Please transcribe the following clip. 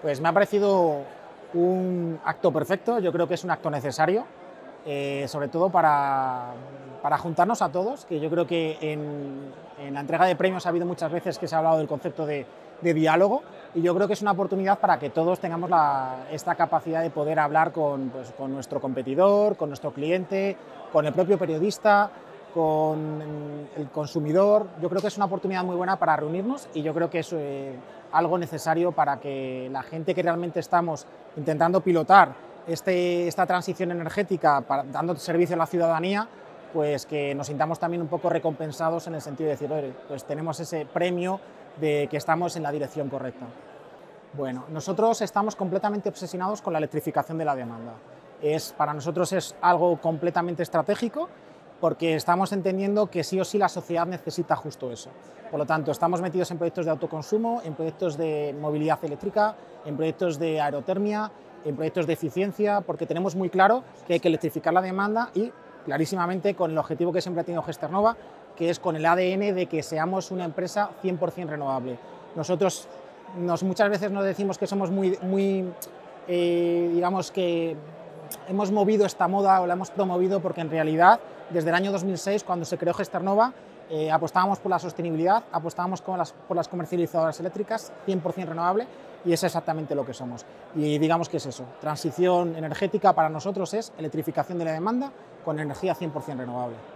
Pues me ha parecido un acto perfecto, yo creo que es un acto necesario, sobre todo para juntarnos a todos, que yo creo que en la entrega de premios ha habido muchas veces que se ha hablado del concepto de diálogo, y yo creo que es una oportunidad para que todos tengamos esta capacidad de poder hablar con nuestro competidor, con nuestro cliente, con el propio periodista, con el consumidor. Yo creo que es una oportunidad muy buena para reunirnos, y yo creo que es algo necesario para que la gente que realmente estamos intentando pilotar esta transición energética, dando servicio a la ciudadanía, pues que nos sintamos también un poco recompensados en el sentido de decir, oye, pues tenemos ese premio de que estamos en la dirección correcta. Bueno, nosotros estamos completamente obsesionados con la electrificación de la demanda. Para nosotros es algo completamente estratégico, porque estamos entendiendo que sí o sí la sociedad necesita justo eso. Por lo tanto, estamos metidos en proyectos de autoconsumo, en proyectos de movilidad eléctrica, en proyectos de aerotermia, en proyectos de eficiencia, porque tenemos muy claro que hay que electrificar la demanda, y clarísimamente con el objetivo que siempre ha tenido Gesternova, que es con el ADN de que seamos una empresa 100% renovable. Nosotros muchas veces nos decimos que somos digamos que hemos movido esta moda o la hemos promovido, porque en realidad desde el año 2006, cuando se creó Gesternova, apostábamos por la sostenibilidad, apostábamos por las comercializadoras eléctricas 100% renovable, y es exactamente lo que somos. Y digamos que es eso, transición energética para nosotros es electrificación de la demanda con energía 100% renovable.